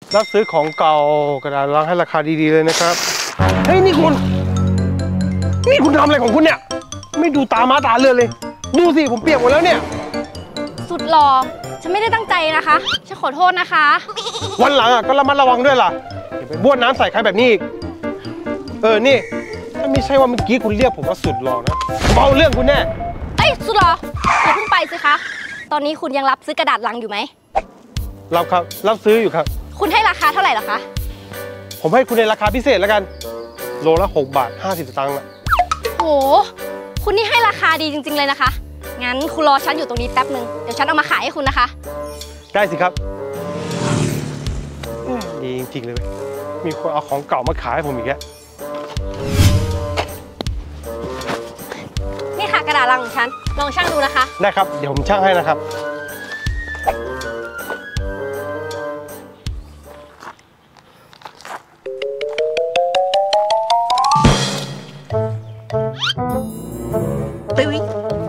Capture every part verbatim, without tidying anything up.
รับซื้อของเก่ากระดาษลังให้ราคาดีๆเลยนะครับเฮ้ยนี่คุณนี่คุณทำอะไรของคุณเนี่ยไม่ดูตามาตาเรือเลยดูสิผมเปียกหมดแล้วเนี่ยสุดหล่อฉันไม่ได้ตั้งใจนะคะฉันขอโทษนะคะวันหลังอ่ะก็ระมัดระวังด้วยล่ะอย่าไปบ้วนน้ำใส่ใครแบบนี้อีกเออนี่ถ้าไม่ใช่ว่าเมื่อกี้คุณเรียกผมว่าสุดหล่อนะผมเอาเรื่องคุณแน่เอ้ยสุดหล่ออย่าเพิ่งไปสิคะตอนนี้คุณยังรับซื้อกระดาษลังอยู่ไหมรับครับรับซื้ออยู่ครับคุณให้ราคาเท่าไหร่ล่ะคะผมให้คุณในราคาพิเศษแล้วกันโลละหกบาทห้าสิบสตางค์ละโหคุณนี่ให้ราคาดีจริงๆเลยนะคะงั้นคุณรอฉันอยู่ตรงนี้แป๊บนึงเดี๋ยวฉันเอามาขายให้คุณนะคะได้สิครับดีจริงๆเลยมีคนเอาของเก่ามาขายให้ผมอีกแล้วนี่ค่ะกระดาษลังของฉันลองชั่งดูนะคะได้ครับเดี๋ยวผมชั่งให้นะครับตึ้ย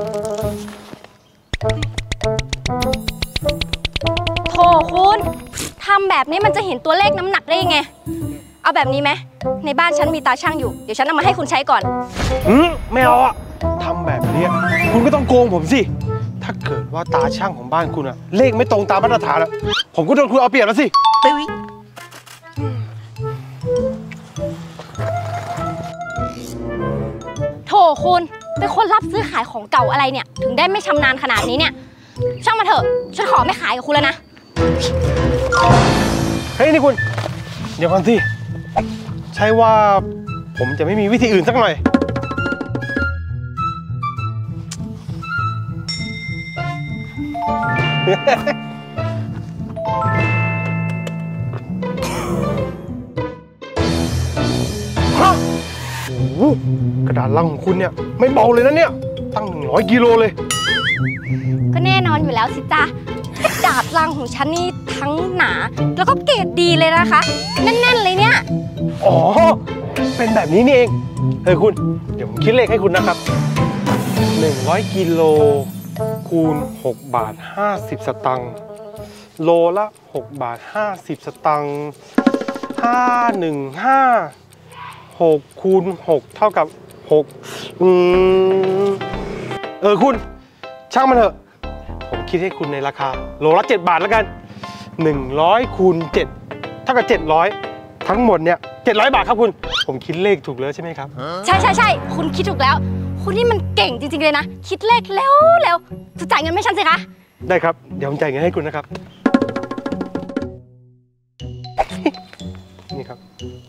โถคุณทำแบบนี้มันจะเห็นตัวเลขน้ำหนักได้ยังไงเอาแบบนี้ไหมในบ้านฉันมีตาช่างอยู่เดี๋ยวฉันเอามาให้คุณใช้ก่อนอืมไม่เอาอะทำแบบนี้คุณก็ต้องโกงผมสิถ้าเกิดว่าตาช่างของบ้านคุณอะเลขไม่ตรงตามมาตรฐานอะผมก็โดนคุณเอาเปรียบแล้วสิตึ้ยโถคุณเป็นคนรับซื้อขายของเก่าอะไรเนี่ยถึงได้ไม่ชำนาญขนาดนี้เนี่ยช่างมาเถอะฉันขอไม่ขายกับคุณแล้วนะเฮ้ยนี่คุณเดี๋ยวก่อนสิใช่ว่าผมจะไม่มีวิธีอื่นสักหน่อยฮะโอ้โหกระดาษลังของคุณเนี่ยไม่เบาเลยนะเนี่ยตั้งหนึ่งร้อยกิโลเลยก็แน่นอนอยู่แล้วสิจ๊ะกระดาษลังของฉันนี่ทั้งหนาแล้วก็เกรดดีเลยนะคะแน่นๆเลยเนี่ยอ๋อเป็นแบบนี้นี่เองเฮ้ยคุณเดี๋ยวผมคิดเลขให้คุณนะครับหนึ่งร้อยกิโลคูณหกบาทห้าสิบสตางค์โลละหกบาทห้าสิบสตางค์ห้าหนึ่งห้าหกคูณหกเท่ากับหกอืมเออคุณช่างมันเถอะผมคิดให้คุณในราคาโลละเจ็ดบาทแล้วกันหนึ่งร้อยคูณเจ็ดเท่ากับเจ็ดร้อยทั้งหมดเนี่ยเจ็ดร้อยบาทครับคุณผมคิดเลขถูกแล้วใช่ไหมครับใช่ใช่ใช่คุณคิดถูกแล้วคุณนี่มันเก่งจริงๆเลยนะคิดเลขเร็วเร็วจะจ่ายเงินให้ฉันสิคะได้ครับเดี๋ยวผมจ่ายเงินให้คุณนะครับนี่ครับ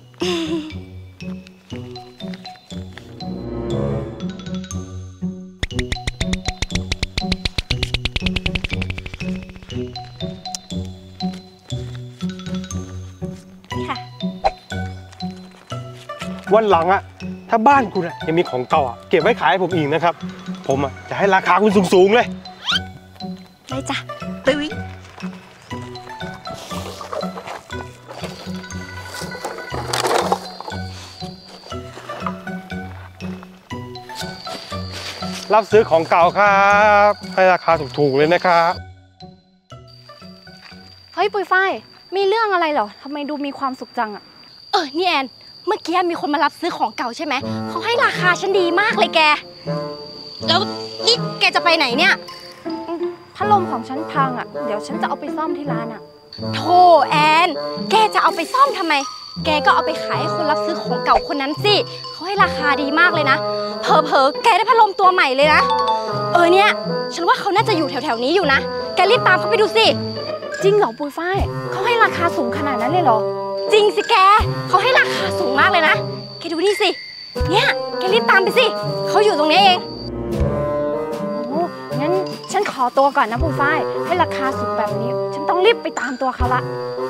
วันหลังอะถ้าบ้านคุณอะยังมีของเก่าอะเก็บไว้ขายให้ผมอีกนะครับผมอะจะให้ราคาคุณสูงๆเลยได้จ้ะตึ้ยรับซื้อของเก่าครับให้ราคาถูกๆเลยนะครับเฮ้ยปุยฝ้ายมีเรื่องอะไรเหรอทำไมดูมีความสุขจังอะเออนี่แอนเมื่อกี้มีคนมารับซื้อของเก่าใช่ไหมเขาให้ราคาฉันดีมากเลยแกแล้วนี่แกจะไปไหนเนี่ยพัดลมของฉันพังอะเดี๋ยวฉันจะเอาไปซ่อมที่ร้านอะโธ่แอนแกจะเอาไปซ่อมทำไมแกก็เอาไปขายให้คนรับซื้อของเก่าคนนั้นสิเขาให้ราคาดีมากเลยนะเผลอๆแกได้พัดลมตัวใหม่เลยนะเออเนี่ยฉันว่าเขาน่าจะอยู่แถวๆนี้อยู่นะแกรีบตามเขาไปดูสิจริงเหรอปุยฝ้ายเขาให้ราคาสูงขนาดนั้นเลยเหรอจริงสิแกเขาให้ราคาสูงมากเลยนะแกดูนี่สิเนี่ยแกรีบตามไปสิเขาอยู่ตรงนี้เองโอ้งั้นฉันขอตัวก่อนนะปุยฝ้ายให้ราคาสูงแบบนี้ฉันต้องรีบไปตามตัวเขาละ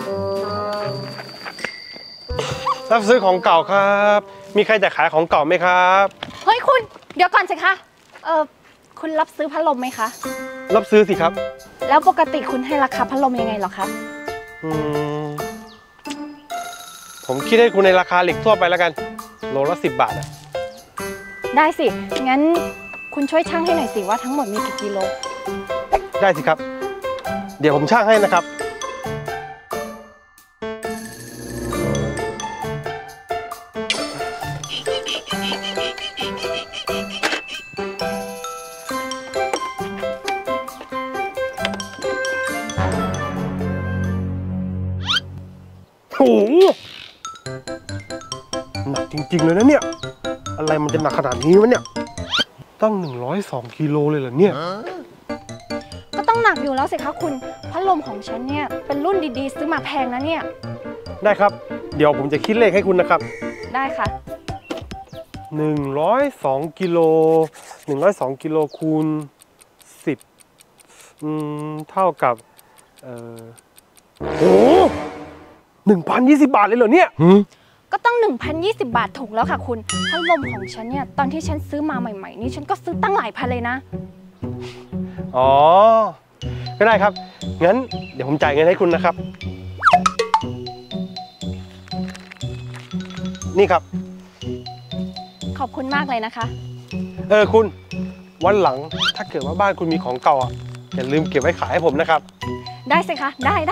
รับซื้อของเก่าครับมีใครจะขายของเก่าไหมครับเฮ้ยคุณเดี๋ยวก่อนสิคะเออคุณรับซื้อพัดลมไหมคะรับซื้อสิครับแล้วปกติคุณให้ราคาพัดลมยังไงหรอคะอืมผมคิดให้คุณในราคาเหล็กทั่วไปแล้วกันโลละสิบบาทอะได้สิงั้นคุณช่วยชั่งให้หน่อยสิว่าทั้งหมดมีกี่กิโลได้สิครับเดี๋ยวผมชั่งให้นะครับโอ้โหหนักจริงๆเลยนะเนี่ย อะไรมันจะหนักขนาดนี้วะเนี่ย ตั้งหนึ่งร้อยสองกิโลเลยเหรอเนี่ยก็ต้องหนักอยู่แล้วสิคะคุณพัดลมของฉันเนี่ยเป็นรุ่นดีๆซื้อมาแพงนะเนี่ยได้ครับ เดี๋ยวผมจะคิดเลขให้คุณนะครับได้ค่ะหนึ่งร้อยสองกิโลหนึ่งร้อยสองกิโลคูณสิบอืมเท่ากับเอ่อโอ้หนึ่งพันยี่สิบบาทเลยเหรอเนี่ยก็ต้อง หนึ่งพันยี่สิบ บาทถูกแล้วค่ะคุณพัดลมของฉันเนี่ยตอนที่ฉันซื้อมาใหม่ๆนี่ฉันก็ซื้อตั้งหลายพันเลยนะอ๋อ ก็ได้ครับ งั้นเดี๋ยวผมจ่ายเงินให้คุณนะครับ นี่ครับขอบคุณมากเลยนะคะเออคุณ วันหลังถ้าเกิดว่าบ้านคุณมีของเก่าอ่ะอย่าลืมเก็บไว้ขายให้ผมนะครับได้สิคะได้ได้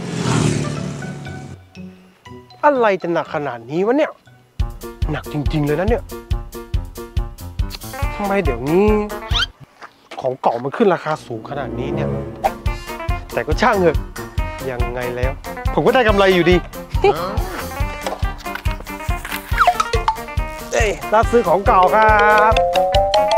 อะไรจะหนักขนาดนี้วะเนี่ย หนักจริงๆเลยนะเนี่ยทำไมเดี๋ยวนี้ของเก่ามันขึ้นราคาสูงขนาดนี้เนี่ย แต่ก็ช่างเถอะยังไงแล้ว ผมก็ได้กำไรอยู่ดี เอ้ยรับซื้อของเก่าครับ